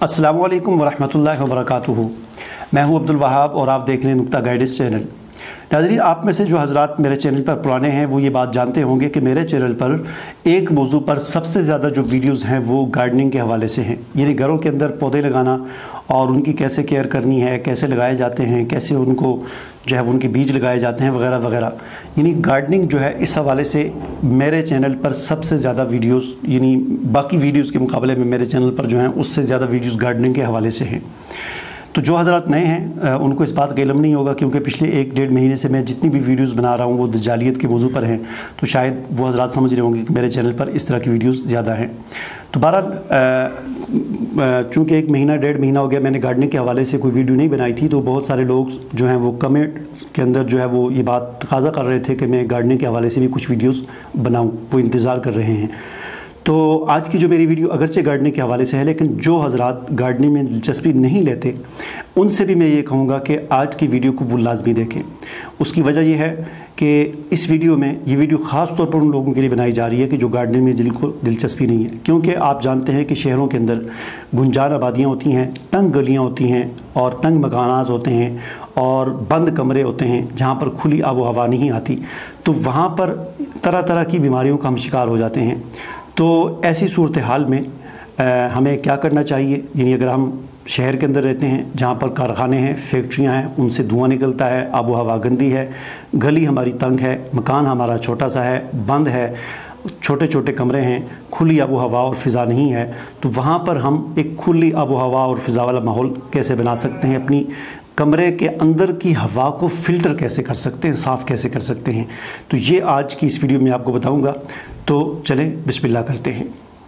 अस्सलामु अलैकुम वरहमतुल्लाहि वबरकातुहू। मैं हूं अब्दुल वहाब और आप देख रहे हैं नुक्ता गाइडेंस चैनल। नाज़रीन, आप में से जो हज़रात मेरे चैनल पर पुराने हैं वो ये बात जानते होंगे कि मेरे चैनल पर एक मौजू पर सबसे ज़्यादा जो वीडियोज़ हैं वो गार्डनिंग के हवाले से हैं, यानी घरों के अंदर पौधे लगाना और उनकी कैसे केयर करनी है, कैसे लगाए जाते हैं, कैसे उनको जो है उनके बीज लगाए जाते हैं वगैरह वगैरह। यानी गार्डनिंग जो है इस हवाले से मेरे चैनल पर सबसे ज़्यादा वीडियोस, यानी बाकी वीडियोस के मुकाबले में मेरे चैनल पर जो हैं उससे ज़्यादा वीडियोस गार्डनिंग के हवाले से हैं। तो जो हज़रात नए हैं उनको इस बात का इल्म नहीं होगा, क्योंकि पिछले 1-1.5 महीने से मैं जितनी भी वीडियोस बना रहा हूँ वो दज्जालियत के मौजू पर हैं, तो शायद वो हज़रात समझ रहे होंगे कि मेरे चैनल पर इस तरह की वीडियोस ज़्यादा हैं। तो बहरहाल चूँकि 1-1.5 महीना हो गया मैंने गार्डनिंग के हवाले से कोई वीडियो नहीं बनाई थी, तो बहुत सारे लोग जो हैं वो कमेंट के अंदर जो है वो ये बात तकाज़ा कर रहे थे कि मैं गार्डनिंग के हवाले से भी कुछ वीडियोस बनाऊँ, वो इंतज़ार कर रहे हैं। तो आज की जो मेरी वीडियो अगरचे गार्डनिंग के हवाले से है, लेकिन जो हज़रात गार्डनिंग में दिलचस्पी नहीं लेते उनसे भी मैं ये कहूँगा कि आज की वीडियो को वो लाजमी देखें। उसकी वजह यह है कि इस वीडियो में ये वीडियो ख़ास तौर पर उन लोगों के लिए बनाई जा रही है कि जो गार्डनिंग में जिनको दिलचस्पी नहीं है, क्योंकि आप जानते हैं कि शहरों के अंदर गुंजार आबादियाँ होती हैं, तंग गलियाँ होती हैं और तंग मकानात होते हैं और बंद कमरे होते हैं जहाँ पर खुली आबो हवा नहीं आती, तो वहाँ पर तरह तरह की बीमारियों का हम शिकार हो जाते हैं। तो ऐसी सूरत हाल में हमें क्या करना चाहिए, यानी अगर हम शहर के अंदर रहते हैं जहाँ पर कारखाने हैं, फैक्ट्रियाँ हैं, उनसे धुआं निकलता है, आबो हवा गंदी है, गली हमारी तंग है, मकान हमारा छोटा सा है, बंद है, छोटे छोटे कमरे हैं, खुली आबो हवा और फ़िज़ा नहीं है, तो वहाँ पर हम एक खुली आबो हवा और फ़िज़ा वाला माहौल कैसे बना सकते हैं, अपनी कमरे के अंदर की हवा को फ़िल्टर कैसे कर सकते हैं, साफ़ कैसे कर सकते हैं, तो ये आज की इस वीडियो में आपको बताऊँगा। तो चलें बिस्मिल्लाह करते हैं।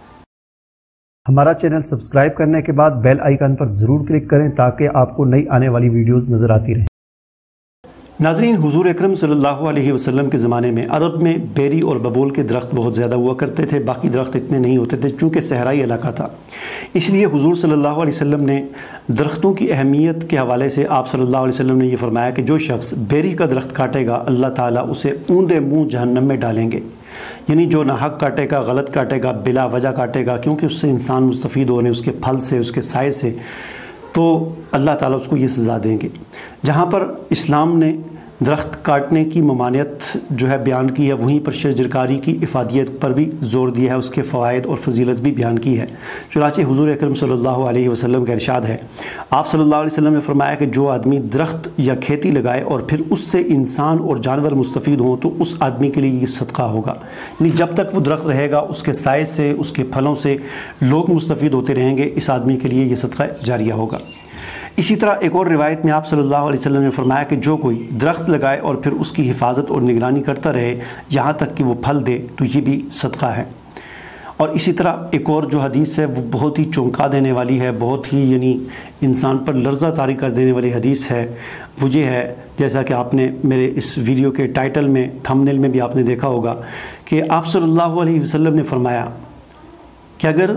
हमारा चैनल सब्सक्राइब करने के बाद बेल आइकन पर ज़रूर क्लिक करें ताकि आपको नई आने वाली वीडियोस नज़र आती रहें। नाज़रीन, हुज़ूर अकरम सल्लल्लाहु अलैहि वसल्लम के ज़माने में अरब में बेरी और बबूल के दरख्त बहुत ज़्यादा हुआ करते थे, बाकी दरख्त इतने नहीं होते थे चूँकि सहराई इलाका था। इसलिए हुज़ूर सल्लल्लाहु अलैहि वसल्लम ने दरख्तों की अहमियत के हवाले से आप सल्लल्लाहु अलैहि वसल्लम ने यह फरमाया कि जो शख्स बेरी का दरख्त काटेगा अल्लाह ताला उसे ऊंधे मुँह जहन्नम में डालेंगे। यानी जो नाहक काटेगा, गलत काटेगा, बिला वजह काटेगा, क्योंकि उससे इंसान मुस्तफ़ीद होने, उसके फल से, उसके साए से, तो अल्लाह ताला उसको ये सज़ा देंगे। जहाँ पर इस्लाम ने दरख्त काटने की ममानियत जो है बयान की है, वहीं पर शजरकारी की इफ़ादियत पर भी ज़ोर दिया है, उसके फ़वाइद और फजीलत भी बयान की है। चुनांचे हुज़ूर अकरम सल्लल्लाहु अलैहि वसल्लम का इरशाद है, आप सल्लल्लाहु अलैहि वसल्लम ने फरमाया कि जो आदमी दरख्त या खेती लगाए और फिर उससे इंसान और जानवर मुस्तफ़ीद हों तो उस आदमी के लिए ये सदका होगा। यानी जब तक वो दरख्त रहेगा उसके साए से, उसके फलों से लोग मुस्तफ़ीद होते रहेंगे, इस आदमी के लिए ये सदका जारिया होगा। इसी तरह एक और रिवायत में आप सल्लल्लाहु अलैहि वसल्लम ने फरमाया कि जो कोई दरख्त लगाए और फिर उसकी हिफाजत और निगरानी करता रहे यहाँ तक कि वो फल दे तो ये भी सदका है। और इसी तरह एक और जो हदीस है वो बहुत ही चौंका देने वाली है, बहुत ही यानी इंसान पर लर्ज़ा तारी कर देने वाली हदीस है। वो ये है, जैसा कि आपने मेरे इस वीडियो के टाइटल में, थंबनेल में भी आपने देखा होगा कि आप सल्लल्लाहु अलैहि वसल्लम ने फरमाया कि अगर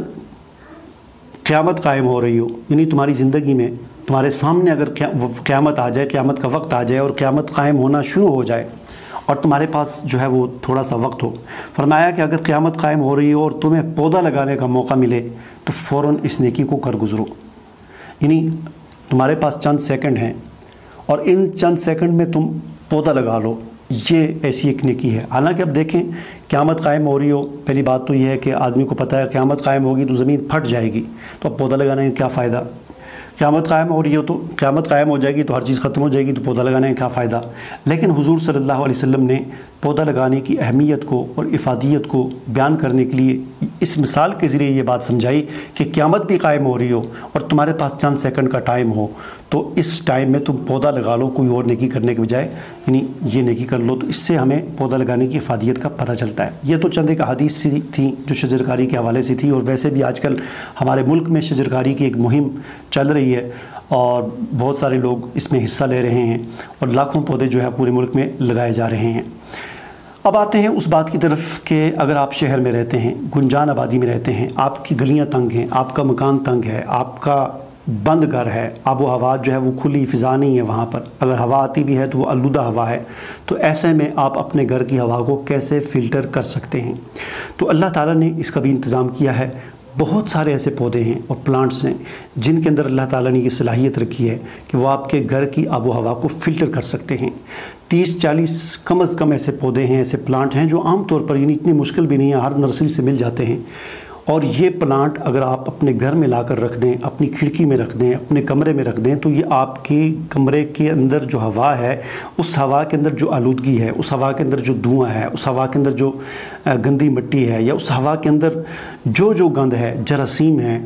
क़यामत कायम हो रही हो, यानी तुम्हारी ज़िंदगी में तुम्हारे सामने अगर क़यामत आ जाए, क़यामत का वक्त आ जाए और क़यामत कायम होना शुरू हो जाए और तुम्हारे पास जो है वो थोड़ा सा वक्त हो, फरमाया कि अगर क़यामत कायम हो रही हो और तुम्हें पौधा लगाने का मौका मिले तो फ़ौरन इस नेकी को कर गुज़रो। यानी तुम्हारे पास चंद सेकंड हैं और इन चंद सेकंड में तुम पौधा लगा लो, ये ऐसी एक नेकी है। हालांकि अब देखें क़यामत कायम हो रही हो, पहली बात तो ये है कि आदमी को पता है क़यामत कायम होगी तो ज़मीन फट जाएगी, तो अब पौधा लगाने का क्या फ़ायदा। क़यामत कायम हो रही हो तो क़यामत कायम हो जाएगी तो हर चीज़ ख़त्म हो जाएगी, तो पौधा लगाने का क्या फ़ायदा। लेकिन हुज़ूर सल्लल्लाहु अलैहि वसल्लम ने पौधा लगाने की अहमियत को और इफ़ादियत को बयान करने के लिए इस मिसाल के ज़रिए ये बात समझाई कि क़यामत भी कायम हो रही हो और तुम्हारे पास चंद सेकंड का टाइम हो, तो इस टाइम में तुम पौधा लगा लो, कोई और नेकी करने के बजाय यानी ये नेकी कर लो, तो इससे हमें पौधा लगाने की इफ़ादियत का पता चलता है। ये तो चंद एक हदीस सी थी जो शजरकारी के हवाले से थी, और वैसे भी आजकल हमारे मुल्क में शजरकारी की एक मुहिम चल रही है और बहुत सारे लोग इसमें हिस्सा ले रहे हैं और लाखों पौधे जो है पूरे मुल्क में लगाए जा रहे हैं। अब आते हैं उस बात की तरफ कि अगर आप शहर में रहते हैं, गुंजान आबादी में रहते हैं, आपकी गलियां तंग हैं, आपका मकान तंग है, आपका बंद घर है, आबो हवा जो है वो खुली फ़िज़ा नहीं है, वहाँ पर अगर हवा आती भी है तो वो आलूदा हवा है, तो ऐसे में आप अपने घर की हवा को कैसे फ़िल्टर कर सकते हैं। तो अल्लाह ताला ने इसका भी इंतज़ाम किया है। बहुत सारे ऐसे पौधे हैं और प्लांट्स हैं जिनके अंदर अल्लाह ताला ने ये सलाहियत रखी है कि वो आपके घर की आबो हवा को फ़िल्टर कर सकते हैं। 30-40 कम अज़ कम ऐसे पौधे हैं, ऐसे प्लांट हैं जो आम तौर पर यानी इतनी मुश्किल भी नहीं है, हर नर्सरी से मिल जाते हैं। और ये प्लांट अगर आप अपने घर में लाकर रख दें, अपनी खिड़की में रख दें, अपने कमरे में रख दें, तो ये आपके कमरे के अंदर जो हवा है, उस हवा के अंदर जो आलूदगी है, उस हवा के अंदर जो धुआं है, उस हवा के अंदर जो गंदी मिट्टी है, या उस हवा के अंदर जो गंद है, जरासीम है,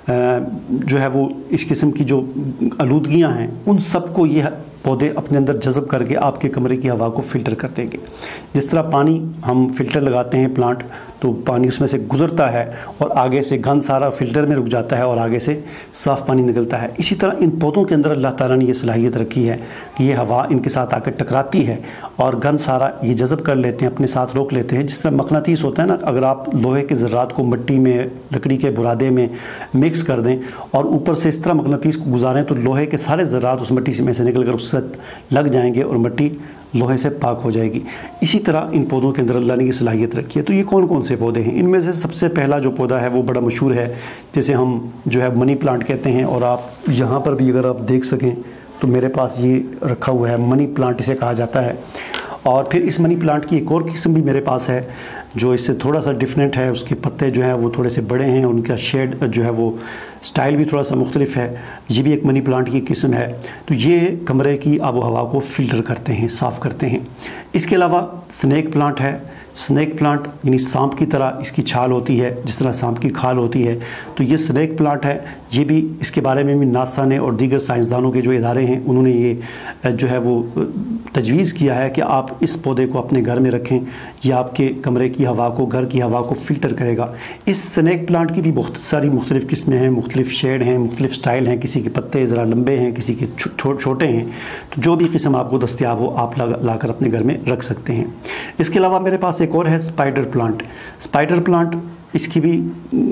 जो है वो इस किस्म की जो आलूदगियाँ हैं, उन सबको ये पौधे अपने अंदर जज़ब करके आपके कमरे की हवा को फ़िल्टर कर देंगे। जिस तरह पानी हम फ़िल्टर लगाते हैं प्लांट, तो पानी उसमें से गुज़रता है और आगे से गंद सारा फ़िल्टर में रुक जाता है और आगे से साफ़ पानी निकलता है। इसी तरह इन पौधों के अंदर अल्लाह ताला ने ये सलाहियत रखी है कि ये हवा इनके साथ आकर टकराती है और गंद सारा ये जज़ब कर लेते हैं, अपने साथ रोक लेते हैं। जिस तरह मकनातीस होता है ना, अगर आप लोहे के ज़र्रात को मिट्टी में, लकड़ी के बुरादे में मिक्स कर दें और ऊपर से इस तरह मकनातीस को गुजारें, तो लोहे के सारे ज़र्रात उस मिट्टी में से निकल कर उससे लग जाएंगे और मिट्टी लोहे से पाक हो जाएगी। इसी तरह इन पौधों के अंदर अल्लाह ने ये सलाहियत रखी है। तो ये कौन कौन से पौधे हैं? इनमें से सबसे पहला जो पौधा है वो बड़ा मशहूर है, जिसे हम जो है मनी प्लांट कहते हैं। और आप यहाँ पर भी अगर आप देख सकें तो मेरे पास ये रखा हुआ है, मनी प्लांट इसे कहा जाता है। और फिर इस मनी प्लांट की एक और किस्म भी मेरे पास है जो इससे थोड़ा सा डिफरेंट है। उसके पत्ते जो हैं वो थोड़े से बड़े हैं, उनका शेड जो है वो स्टाइल भी थोड़ा सा मुख्तलिफ है। ये भी एक मनी प्लांट की किस्म है। तो ये कमरे की आबो हवा को फ़िल्टर करते हैं, साफ़ करते हैं। इसके अलावा स्नेक प्लांट है। स्नेक प्लांट यानी सांप की तरह इसकी छाल होती है, जिस तरह सांप की खाल होती है, तो ये स्नेक प्लांट है। ये भी, इसके बारे में भी नासा ने और दीगर साइंसदानों के जो इदारे हैं उन्होंने ये जो है वो तजवीज़ किया है कि आप इस पौधे को अपने घर में रखें। यह आपके कमरे की हवा को, घर की हवा को फ़िल्टर करेगा। इस स्नेक प्लांट की भी बहुत सारी मुख्तलिफ़ किस्में हैं, मुख्तलिफ़ शेड हैं, मुख्तलिफ़ स्टाइल हैं। किसी के पत्ते ज़रा लंबे हैं, किसी के छोटे हैं। तो जो भी किस्म आपको दस्तयाब हो आप लाकर अपने घर में रख सकते हैं। इसके अलावा मेरे पास एक और है स्पाइडर प्लांट। स्पाइडर प्लांट, इसकी भी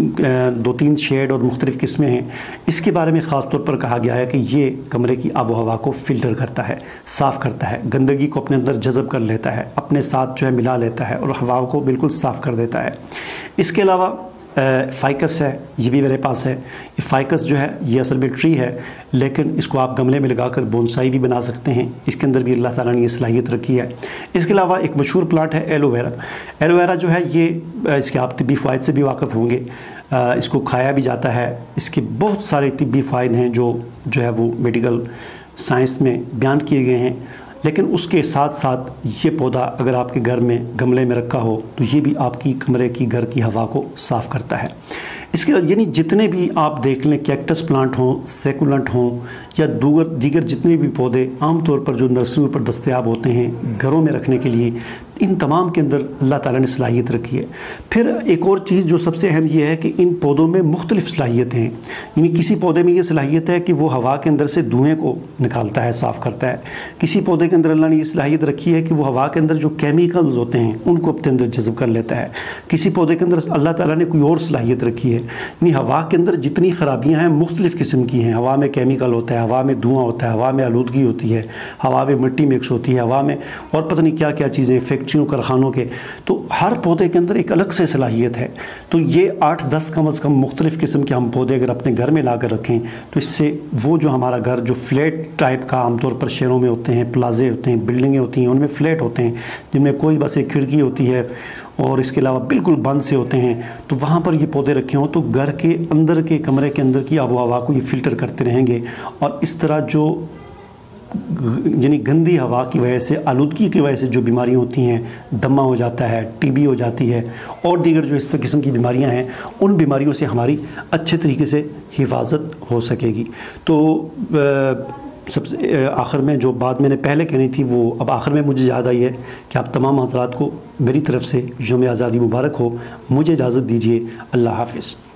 2-3 शेड और मुख्तलिफ़ किस्में हैं। इसके बारे में ख़ास तौर पर कहा गया है कि ये कमरे की आबो हवा को फ़िल्टर करता है, साफ़ करता है, गंदगी को अपने अंदर जज़ब कर लेता है, अपने साथ जो है मिला लेता है और हवा को बिल्कुल साफ़ कर देता है। इसके अलावा फ़ाइकस है, ये भी मेरे पास है। ये फ़ाइकस जो है ये असल में ट्री है, लेकिन इसको आप गमले में लगाकर बोनसाई भी बना सकते हैं। इसके अंदर भी अल्लाह ताला ने ये सलाहियत रखी है। इसके अलावा एक मशहूर प्लांट है एलोवेरा। एलोवेरा जो है ये, इसके आप तिब्बी फ़ायदे से भी वाक़फ़ होंगे। इसको खाया भी जाता है। इसके बहुत सारे तिब्बी फ़ायदे हैं जो है वो मेडिकल साइंस में बयान किए गए हैं। लेकिन उसके साथ साथ ये पौधा अगर आपके घर में गमले में रखा हो तो ये भी आपकी कमरे की, घर की हवा को साफ़ करता है। इसके यानी जितने भी आप देख लें, कैक्टस प्लांट हों, सेकुलेंट हों या दीगर जितने भी पौधे आमतौर पर जो नर्सरियों पर दस्तयाब होते हैं घरों में रखने के लिए, इन तमाम के अंदर अल्लाह ताला ने सलाहियत रखी है। फिर एक और चीज़ जो सबसे अहम ये है कि इन पौधों में मुख्तलिफ़ सलाहियतें हैं। यानी किसी पौधे में ये सलाहियत है कि वो हवा के अंदर से धुएँ को निकालता है, साफ़ करता है। किसी पौधे के अंदर अल्लाह ने ये सलाहियत रखी है कि वो हवा के अंदर जो केमिकल्स होते हैं उनको अपने अंदर जज़ब कर लेता है। किसी पौधे के अंदर अल्लाह ताला ने कोई और सलाहियत रखी है। यानी हवा के अंदर जितनी ख़राबियाँ हैं मुख्तलिफ़ किस्म की हैं। हवा में केमिकल होता है, हवा में धुआँ होता है, हवा में आलूदगी होती है, हवा में मिट्टी मिक्स होती है, हवा में और पता नहीं क्या क्या चीज़ें, फैक्ट्रियों, कारखानों के। तो हर पौधे के अंदर एक अलग से सलाहियत है। तो ये 8-10 कम अज़ कम मुख्तलिफ़ किस्म के हम पौधे अगर अपने घर में ला कर रखें तो इससे वो जो हमारा घर जो फ्लैट टाइप का आमतौर पर शहरों में होते हैं, प्लाजे होते हैं, बिल्डिंगें होती हैं, उनमें फ्लैट होते हैं जिनमें कोई बस एक खिड़की होती है और इसके अलावा बिल्कुल बंद से होते हैं, तो वहाँ पर ये पौधे रखे हों तो घर के अंदर के, कमरे के अंदर की आबो हवा को ये फ़िल्टर करते रहेंगे। और इस तरह जो यानी गंदी हवा की वजह से, आलूदगी की वजह से जो बीमारियां होती हैं, दमा हो जाता है, टीबी हो जाती है और दीगर जो इस किस्म की बीमारियां हैं, उन बीमारियों से हमारी अच्छे तरीके से हिफाजत हो सकेगी। तो सबसे आखिर में जो बात मैंने पहले कहनी थी वो अब आखिर में मुझे याद आई है कि आप तमाम हज़रात को मेरी तरफ़ से यौम आज़ादी मुबारक हो। मुझे इजाज़त दीजिए। अल्लाह हाफ़िज़।